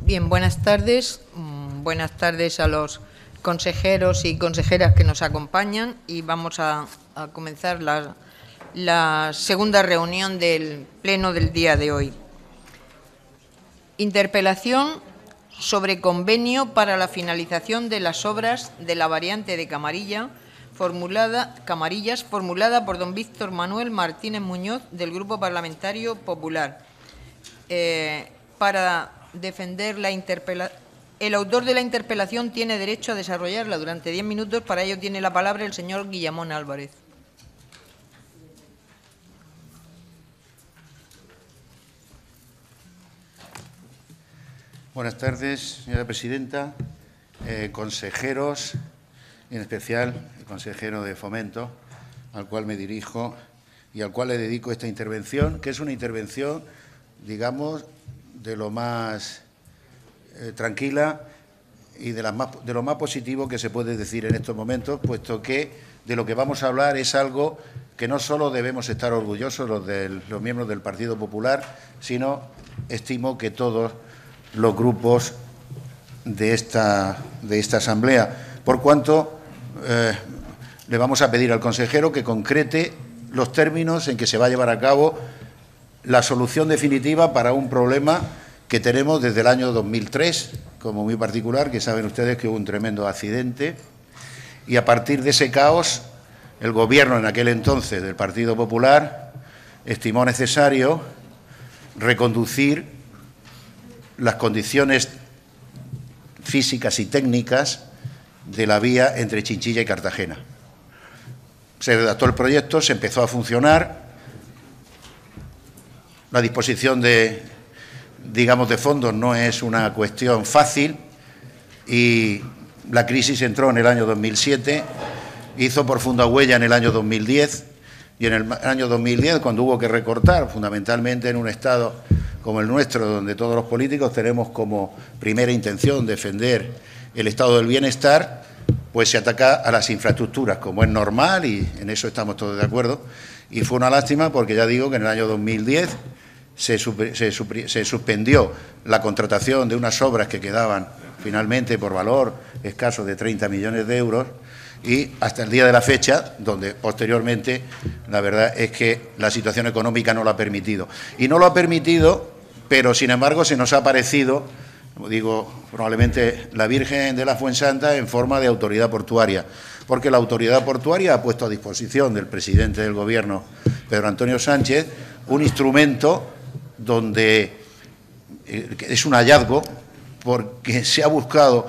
Bien, buenas tardes. Buenas tardes a los consejeros y consejeras que nos acompañan y vamos a comenzar la segunda reunión del Pleno del día de hoy. Interpelación sobre convenio para la finalización de las obras de la variante de Camarillas, formulada por don Víctor Manuel Martínez Muñoz, del Grupo Parlamentario Popular. Para defender la interpelación, el autor de la interpelación tiene derecho a desarrollarla durante 10 minutos. Para ello tiene la palabra el señor Guillamón Álvarez. Buenas tardes, señora presidenta, consejeros, en especial el consejero de Fomento, al cual me dirijo y al cual le dedico esta intervención, que es una intervención, digamos, de lo más tranquila y de lo más positivo que se puede decir en estos momentos, puesto que de lo que vamos a hablar es algo que no solo debemos estar orgullosos los miembros del Partido Popular, sino estimo que todos los grupos de esta Asamblea. Por cuanto le vamos a pedir al consejero que concrete los términos en que se va a llevar a cabo la solución definitiva para un problema que tenemos desde el año 2003, como muy particular, que saben ustedes que hubo un tremendo accidente, y a partir de ese caos, el Gobierno en aquel entonces del Partido Popular estimó necesario reconducir las condiciones físicas y técnicas de la vía entre Chinchilla y Cartagena. Se redactó el proyecto, se empezó a funcionar. La disposición de fondos no es una cuestión fácil y la crisis entró en el año 2007, hizo profunda huella en el año 2010 y en el año 2010, cuando hubo que recortar, fundamentalmente en un Estado como el nuestro, donde todos los políticos tenemos como primera intención defender el estado del bienestar, pues se ataca a las infraestructuras, como es normal, y en eso estamos todos de acuerdo. Y fue una lástima porque ya digo que en el año 2010 se suspendió la contratación de unas obras que quedaban finalmente por valor escaso de 30 millones de euros y hasta el día de la fecha, donde posteriormente la verdad es que la situación económica no lo ha permitido. Y no lo ha permitido, pero sin embargo se nos ha aparecido, como digo, probablemente la Virgen de la Fuensanta en forma de autoridad portuaria, porque la autoridad portuaria ha puesto a disposición del presidente del Gobierno, Pedro Antonio Sánchez, un instrumento donde es un hallazgo, porque se ha buscado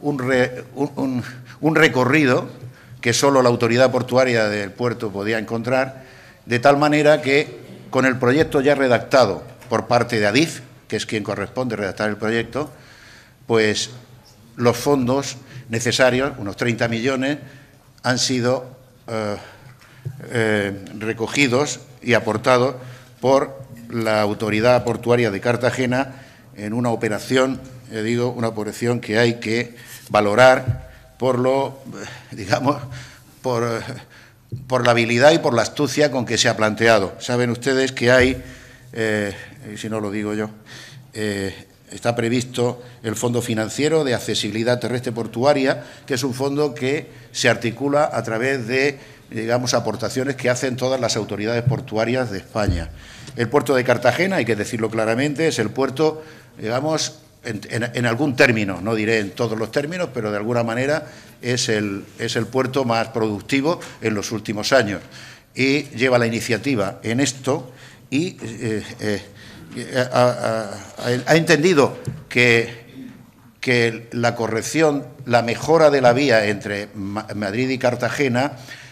un recorrido que solo la autoridad portuaria del puerto podía encontrar, de tal manera que con el proyecto ya redactado por parte de Adif, que es quien corresponde redactar el proyecto, pues los fondos necesarios, unos 30 millones, han sido recogidos y aportados por la autoridad portuaria de Cartagena en una operación, una operación que hay que valorar por la habilidad y por la astucia con que se ha planteado. Saben ustedes que hay, y si no lo digo yo, está previsto el Fondo Financiero de Accesibilidad Terrestre Portuaria, que es un fondo que se articula a través de, aportaciones que hacen todas las autoridades portuarias de España. El puerto de Cartagena, hay que decirlo claramente, es el puerto, en algún término, no diré en todos los términos, pero de alguna manera es el puerto más productivo en los últimos años y lleva la iniciativa en esto y ha entendido que la corrección, la mejora de la vía entre Madrid y Cartagena,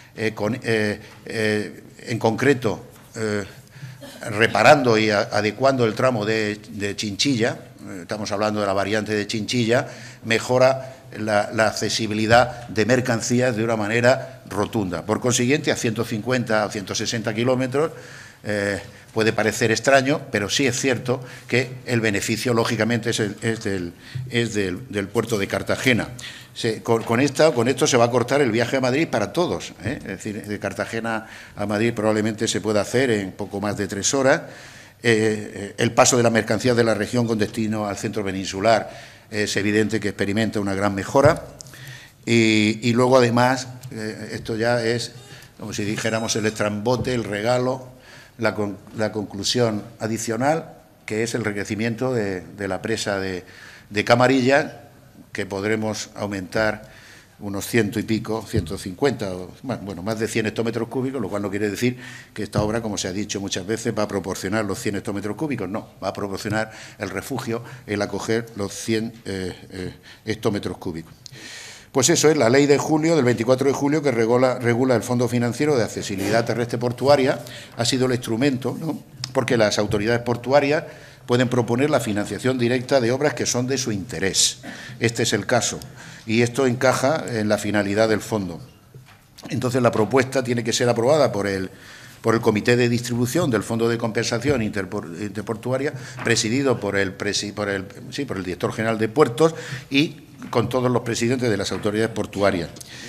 en concreto reparando y adecuando el tramo de Chinchilla, estamos hablando de la variante de Chinchilla, mejora la accesibilidad de mercancías de una manera rotunda. Por consiguiente, a 150 o 160 kilómetros puede parecer extraño, pero sí es cierto que el beneficio, lógicamente, es del puerto de Cartagena. Con esto se va a cortar el viaje a Madrid para todos, Es decir, de Cartagena a Madrid probablemente se pueda hacer en poco más de 3 horas. El paso de las mercancías de la región con destino al centro peninsular es evidente que experimenta una gran mejora. Y luego, además, esto ya es, como si dijéramos, el estrambote, el regalo, la conclusión adicional, que es el enriquecimiento de la presa de Camarilla, que podremos aumentar unos 100 y pico, 150, bueno, más de 100 hectómetros cúbicos, lo cual no quiere decir que esta obra, como se ha dicho muchas veces, va a proporcionar los 100 hectómetros cúbicos, no, va a proporcionar el refugio, el acoger los 100 hectómetros cúbicos. Pues eso es la ley de julio, del 24 de julio, que regula el Fondo Financiero de Accesibilidad Terrestre Portuaria, ha sido el instrumento, ¿no?, porque las autoridades portuarias pueden proponer la financiación directa de obras que son de su interés. Este es el caso, y esto encaja en la finalidad del fondo. Entonces, la propuesta tiene que ser aprobada por el Comité de Distribución del Fondo de Compensación Interportuaria, presidido por el Director General de Puertos y con todos los presidentes de las autoridades portuarias.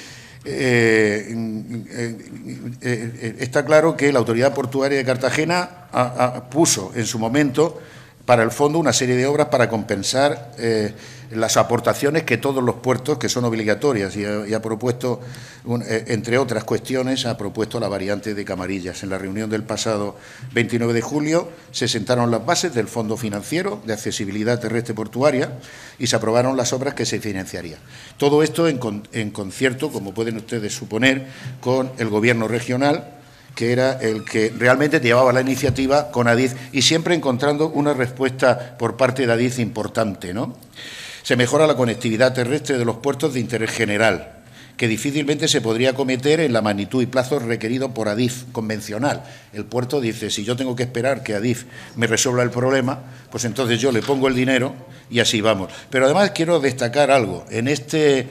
Está claro que la Autoridad Portuaria de Cartagena puso en su momento para el fondo una serie de obras para compensar las aportaciones que todos los puertos, que son obligatorias, y ha propuesto, entre otras cuestiones, ha propuesto la variante de Camarillas. En la reunión del pasado 29 de julio se sentaron las bases del Fondo Financiero de Accesibilidad Terrestre Portuaria y se aprobaron las obras que se financiarían. Todo esto en concierto, como pueden ustedes suponer, con el Gobierno regional, que era el que realmente llevaba la iniciativa con Adif y siempre encontrando una respuesta por parte de Adif importante, ¿no? Se mejora la conectividad terrestre de los puertos de interés general, que difícilmente se podría acometer en la magnitud y plazos requeridos por Adif convencional. El puerto dice, si yo tengo que esperar que Adif me resuelva el problema, pues entonces yo le pongo el dinero y así vamos. Pero además quiero destacar algo. En este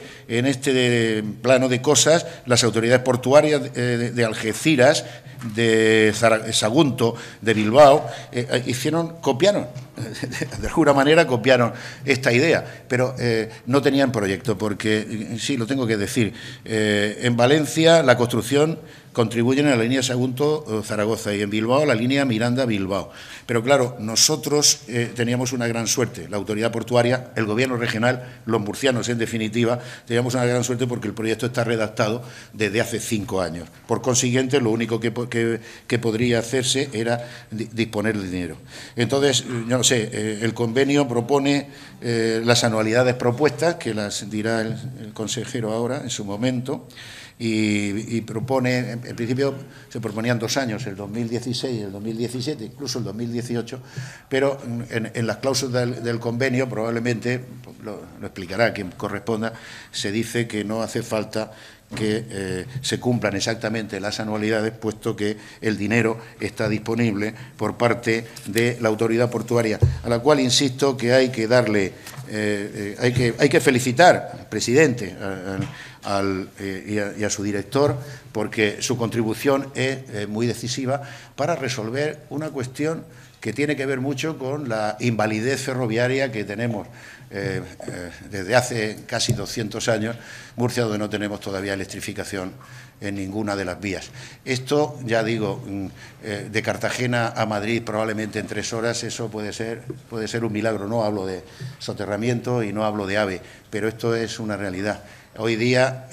plano de cosas, las autoridades portuarias de Algeciras, de Sagunto, de Bilbao, copiaron, de alguna manera copiaron esta idea, pero no tenían proyecto, porque, sí, lo tengo que decir, en Valencia la construcción contribuyen a la línea Sagunto-Zaragoza y en Bilbao la línea Miranda-Bilbao. Pero claro, nosotros teníamos una gran suerte, la autoridad portuaria, el Gobierno regional, los murcianos en definitiva, teníamos una gran suerte porque el proyecto está redactado desde hace 5 años. Por consiguiente, lo único que podría hacerse era disponer de dinero. Entonces, yo no sé, el convenio propone las anualidades propuestas, que las dirá el consejero ahora en su momento, y propone, en principio se proponían 2 años, el 2016 y el 2017, incluso el 2018, pero en las cláusulas del convenio, probablemente, lo explicará quien corresponda, se dice que no hace falta que se cumplan exactamente las anualidades, puesto que el dinero está disponible por parte de la autoridad portuaria, a la cual insisto que hay que darle, hay que felicitar al presidente y a su director, porque su contribución es muy decisiva para resolver una cuestión que tiene que ver mucho con la invalidez ferroviaria que tenemos desde hace casi 200 años, Murcia, donde no tenemos todavía electrificación en ninguna de las vías. Esto, ya digo, de Cartagena a Madrid probablemente en 3 horas, eso puede ser un milagro. No hablo de soterramiento y no hablo de AVE, pero esto es una realidad. Hoy día,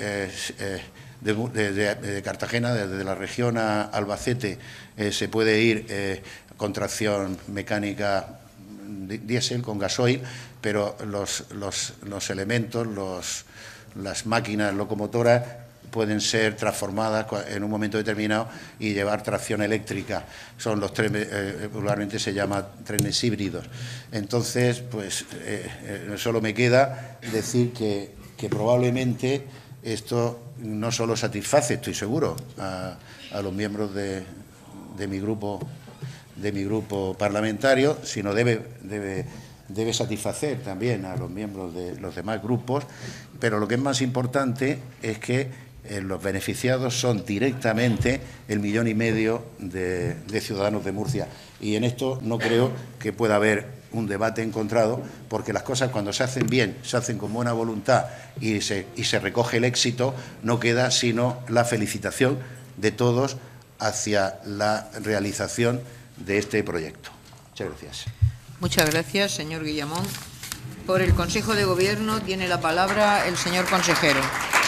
de Cartagena, desde la región a Albacete, se puede ir con tracción mecánica diésel, con gasoil, pero los elementos, las máquinas locomotoras pueden ser transformadas en un momento determinado y llevar tracción eléctrica. Son los trenes, popularmente se llama trenes híbridos. Entonces, pues solo me queda decir que probablemente esto no solo satisface, estoy seguro, a los miembros de mi grupo parlamentario, sino debe satisfacer también a los miembros de los demás grupos, pero lo que es más importante es que los beneficiados son directamente 1,5 millones de ciudadanos de Murcia. Y en esto no creo que pueda haber un debate encontrado, porque las cosas, cuando se hacen bien, se hacen con buena voluntad y se recoge el éxito, no queda sino la felicitación de todos hacia la realización de este proyecto. Muchas gracias. Muchas gracias, señor Guillamón. Por el Consejo de Gobierno tiene la palabra el señor consejero.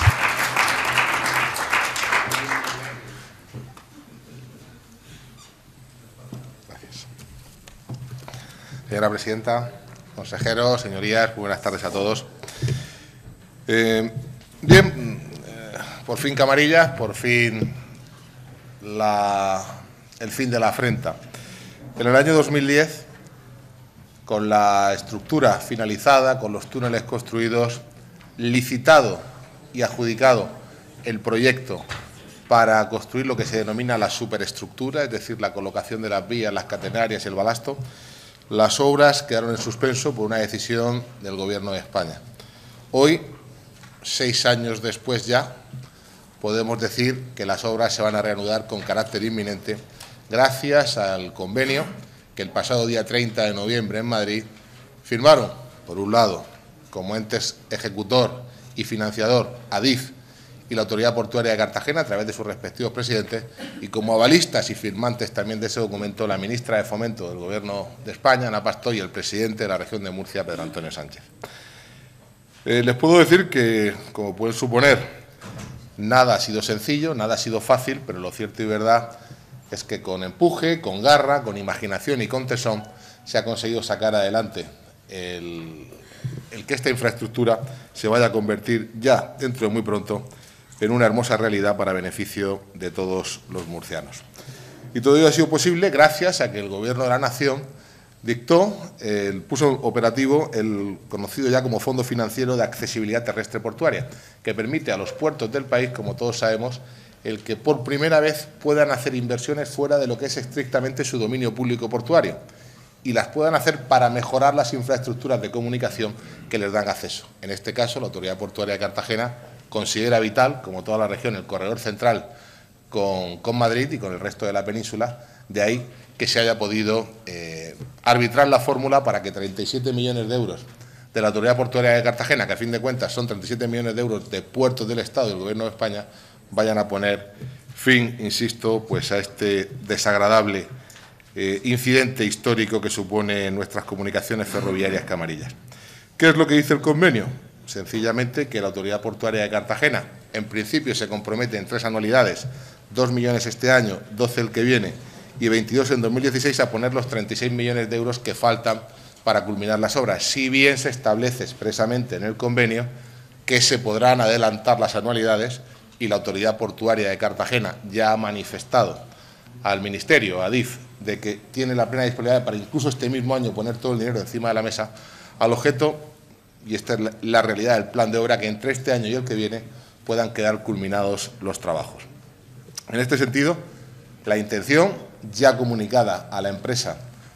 Gracias. Señora presidenta, consejeros, señorías, muy buenas tardes a todos. Por fin Camarillas, por fin el fin de la afrenta. En el año 2010, con la estructura finalizada, con los túneles construidos, licitado y adjudicado el proyecto para construir lo que se denomina la superestructura, es decir, la colocación de las vías, las catenarias y el balasto, las obras quedaron en suspenso por una decisión del Gobierno de España. Hoy, 6 años después ya, podemos decir que las obras se van a reanudar con carácter inminente gracias al convenio que el pasado día 30 de noviembre en Madrid firmaron, por un lado, como entes ejecutor y financiador ADIF y la Autoridad Portuaria de Cartagena a través de sus respectivos presidentes, y como avalistas y firmantes también de ese documento la ministra de Fomento del Gobierno de España, Ana Pastor, y el presidente de la región de Murcia, Pedro Antonio Sánchez. Les puedo decir que, como pueden suponer, nada ha sido sencillo, nada ha sido fácil, pero lo cierto y verdad es que con empuje, con garra, con imaginación y con tesón se ha conseguido sacar adelante el que esta infraestructura se vaya a convertir ya, dentro de muy pronto, en una hermosa realidad para beneficio de todos los murcianos. Y todo ello ha sido posible gracias a que el Gobierno de la Nación puso operativo el conocido ya como Fondo Financiero de Accesibilidad Terrestre Portuaria, que permite a los puertos del país, como todos sabemos, el que por primera vez puedan hacer inversiones fuera de lo que es estrictamente su dominio público portuario y las puedan hacer para mejorar las infraestructuras de comunicación que les dan acceso. En este caso, la Autoridad Portuaria de Cartagena considera vital, como toda la región, el corredor central con Madrid y con el resto de la península, de ahí que se haya podido arbitrar la fórmula para que 37 millones de euros de la Autoridad Portuaria de Cartagena, que a fin de cuentas son 37 millones de euros de puertos del Estado y del Gobierno de España, vayan a poner fin, insisto, pues a este desagradable incidente histórico que supone nuestras comunicaciones ferroviarias camarillas. ¿Qué es lo que dice el convenio? Sencillamente que la Autoridad Portuaria de Cartagena, en principio, se compromete en 3 anualidades, 2 millones este año, 12 el que viene y 22 en 2016, a poner los 36 millones de euros que faltan para culminar las obras, si bien se establece expresamente en el convenio que se podrán adelantar las anualidades, y la Autoridad Portuaria de Cartagena ya ha manifestado al Ministerio, a ADIF, de que tiene la plena disponibilidad para incluso este mismo año poner todo el dinero encima de la mesa, al objeto, y esta es la realidad del plan de obra, que entre este año y el que viene puedan quedar culminados los trabajos. En este sentido, la intención ya comunicada a la empresa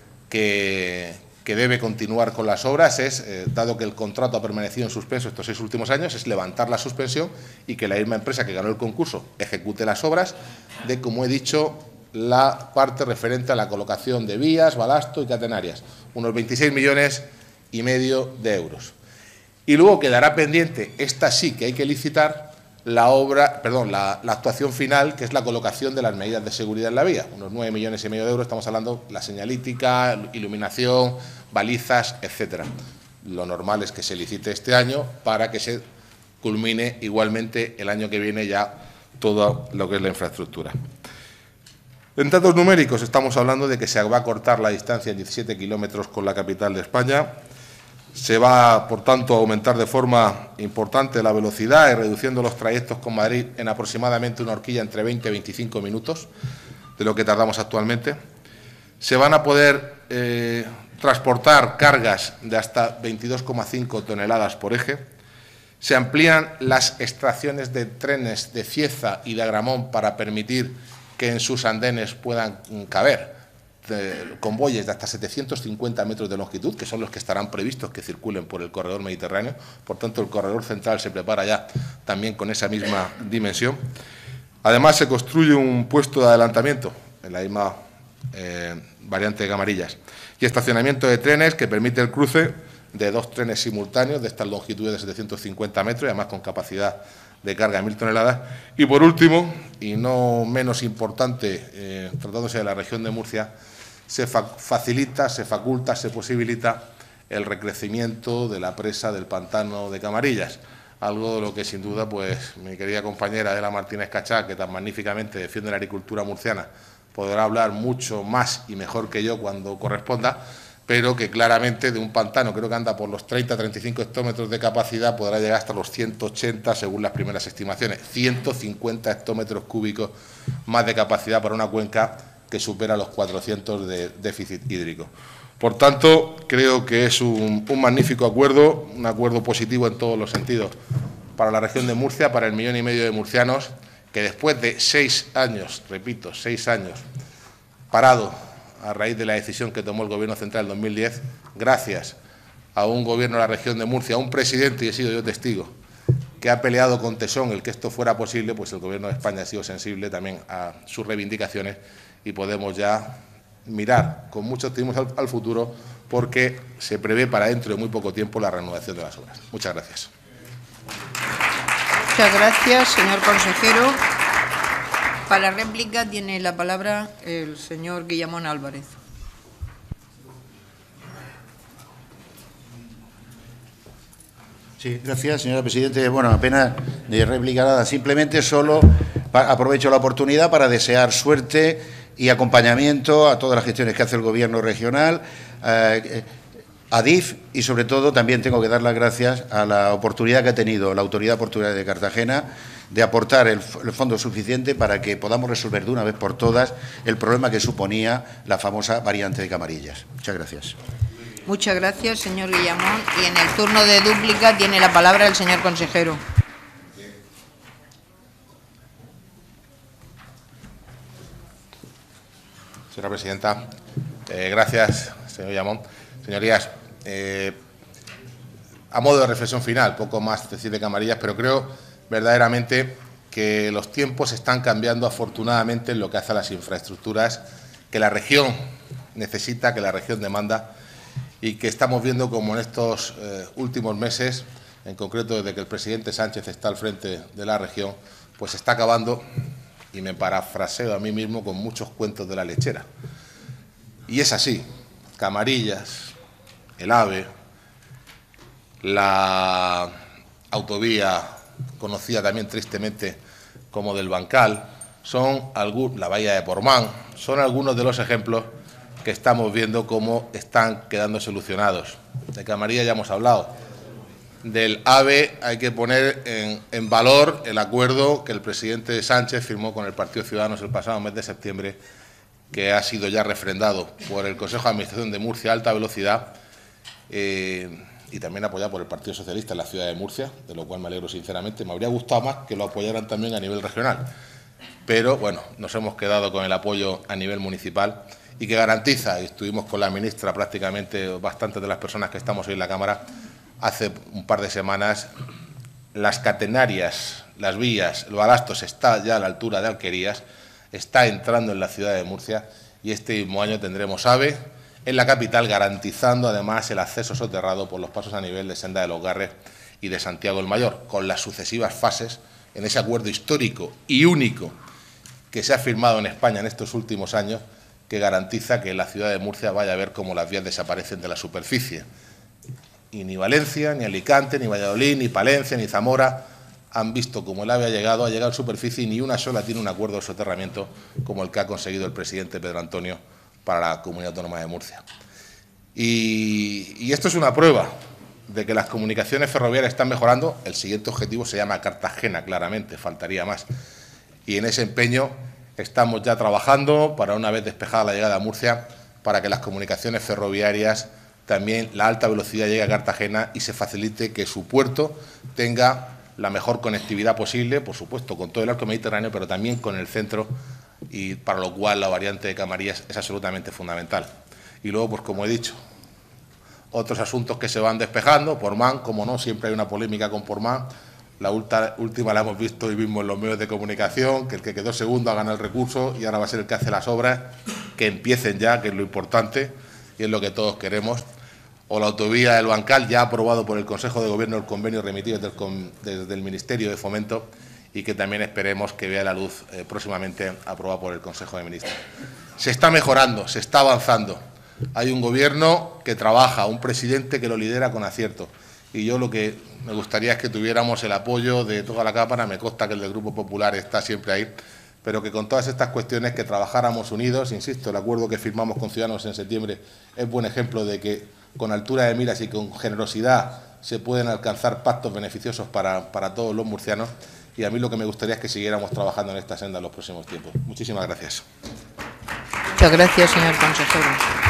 que debe continuar con las obras es, dado que el contrato ha permanecido en suspenso estos 6 últimos años, es levantar la suspensión y que la misma empresa que ganó el concurso ejecute las obras de, como he dicho, la parte referente a la colocación de vías, balasto y catenarias, unos 26,5 millones de euros. Y luego quedará pendiente, esta sí que hay que licitar, la actuación final, que es la colocación de las medidas de seguridad en la vía, unos 9,5 millones de euros, estamos hablando de la señalítica, iluminación, balizas, etcétera. Lo normal es que se licite este año para que se culmine igualmente el año que viene ya todo lo que es la infraestructura. En datos numéricos estamos hablando de que se va a cortar la distancia en 17 kilómetros con la capital de España. Se va, por tanto, a aumentar de forma importante la velocidad y reduciendo los trayectos con Madrid en aproximadamente una horquilla entre 20 y 25 minutos de lo que tardamos actualmente. Se van a poder transportar cargas de hasta 22,5 toneladas por eje. Se amplían las extracciones de trenes de Cieza y de Agramón para permitir que en sus andenes puedan caber convoyes de hasta 750 metros de longitud, que son los que estarán previstos que circulen por el corredor mediterráneo. Por tanto, el corredor central se prepara ya también con esa misma dimensión. Además, se construye un puesto de adelantamiento en la misma variante de Camarillas y estacionamiento de trenes que permite el cruce de 2 trenes simultáneos de estas longitudes de 750 metros y además con capacidad de carga de 1.000 toneladas. Y por último, y no menos importante, tratándose de la región de Murcia, se facilita, se faculta, se posibilita el recrecimiento de la presa del pantano de Camarillas, algo de lo que sin duda pues mi querida compañera Adela Martínez Cachá, que tan magníficamente defiende la agricultura murciana, podrá hablar mucho más y mejor que yo cuando corresponda, pero que claramente de un pantano, creo que anda por los 30-35 hectómetros de capacidad, podrá llegar hasta los 180 según las primeras estimaciones, 150 hectómetros cúbicos más de capacidad para una cuenca que supera los 400 de déficit hídrico. Por tanto, creo que es un magnífico acuerdo, un acuerdo positivo en todos los sentidos para la región de Murcia, para el 1,5 millones de murcianos, que después de 6 años, repito, 6 años, parado a raíz de la decisión que tomó el Gobierno central en 2010, gracias a un Gobierno de la región de Murcia, a un presidente, y he sido yo testigo, que ha peleado con tesón el que esto fuera posible, pues el Gobierno de España ha sido sensible también a sus reivindicaciones y podemos ya mirar con mucho optimismo al futuro, porque se prevé para dentro de muy poco tiempo la reanudación de las obras. Muchas gracias. Muchas gracias, señor consejero. Para la réplica tiene la palabra el señor Guillamón Álvarez. Sí, gracias, señora presidenta. Bueno, apenas de réplica nada, simplemente solo aprovecho la oportunidad para desear suerte y acompañamiento a todas las gestiones que hace el Gobierno regional, a DIF, y sobre todo también tengo que dar las gracias a la oportunidad que ha tenido la Autoridad Portuaria de Cartagena de aportar el fondo suficiente para que podamos resolver de una vez por todas el problema que suponía la famosa variante de Camarillas. Muchas gracias. Muchas gracias, señor Guillamón. Y en el turno de dúplica tiene la palabra el señor consejero. Señora presidenta, gracias, señor Guillamón. Señorías, a modo de reflexión final, poco más decir de Camarillas, pero creo verdaderamente que los tiempos están cambiando afortunadamente en lo que hace a las infraestructuras que la región necesita, que la región demanda, y que estamos viendo como en estos últimos meses, en concreto desde que el presidente Sánchez está al frente de la región, pues se está acabando, y me parafraseo a mí mismo, con muchos cuentos de la lechera. Y es así. Camarillas, el AVE, la autovía conocida también tristemente como del Bancal, la bahía de Portmán, son algunos de los ejemplos que estamos viendo cómo están quedando solucionados. De Camarillas ya hemos hablado. Del AVE hay que poner en valor el acuerdo que el presidente Sánchez firmó con el Partido Ciudadanos el pasado mes de septiembre, que ha sido ya refrendado por el Consejo de Administración de Murcia, alta velocidad, y también apoyado por el Partido Socialista en la ciudad de Murcia, de lo cual me alegro sinceramente. Me habría gustado más que lo apoyaran también a nivel regional, pero bueno, nos hemos quedado con el apoyo a nivel municipal y que garantiza, y estuvimos con la ministra prácticamente bastantes de las personas que estamos hoy en la Cámara, hace un par de semanas, las catenarias, las vías, el Balastos está ya a la altura de Alquerías, está entrando en la ciudad de Murcia y este mismo año tendremos AVE en la capital, garantizando además el acceso soterrado por los pasos a nivel de Senda de los Garres y de Santiago el Mayor, con las sucesivas fases en ese acuerdo histórico y único que se ha firmado en España en estos últimos años, que garantiza que la ciudad de Murcia vaya a ver cómo las vías desaparecen de la superficie. Y ni Valencia, ni Alicante, ni Valladolid, ni Palencia, ni Zamora han visto cómo el AVE ha llegado a superficie y ni una sola tiene un acuerdo de soterramiento como el que ha conseguido el presidente Pedro Antonio para la Comunidad Autónoma de Murcia. Y esto es una prueba de que las comunicaciones ferroviarias están mejorando. El siguiente objetivo se llama Cartagena, claramente, faltaría más. Y en ese empeño estamos ya trabajando para, una vez despejada la llegada a Murcia, para que las comunicaciones ferroviarias, también la alta velocidad, llegue a Cartagena y se facilite que su puerto tenga la mejor conectividad posible, por supuesto, con todo el arco mediterráneo, pero también con el centro, y para lo cual la variante de Camarillas es absolutamente fundamental. Y luego, pues como he dicho, otros asuntos que se van despejando, Portmán, como no, siempre hay una polémica con Portmán. La última la hemos visto hoy mismo en los medios de comunicación, que el que quedó segundo ha ganado el recurso y ahora va a ser el que hace las obras, que empiecen ya, que es lo importante y es lo que todos queremos. O la autovía del Bancal, ya aprobado por el Consejo de Gobierno, el convenio remitido desde el Ministerio de Fomento, y que también esperemos que vea la luz próximamente aprobado por el Consejo de Ministros. se está mejorando, se está avanzando. Hay un Gobierno que trabaja, un presidente que lo lidera con acierto. Y yo lo que me gustaría es que tuviéramos el apoyo de toda la Cámara, me consta que el del Grupo Popular está siempre ahí, pero que con todas estas cuestiones que trabajáramos unidos. Insisto, el acuerdo que firmamos con Ciudadanos en septiembre es buen ejemplo de que con altura de miras y con generosidad se pueden alcanzar pactos beneficiosos para todos los murcianos, y a mí lo que me gustaría es que siguiéramos trabajando en esta senda en los próximos tiempos. Muchísimas gracias. Muchas gracias, señor consejero.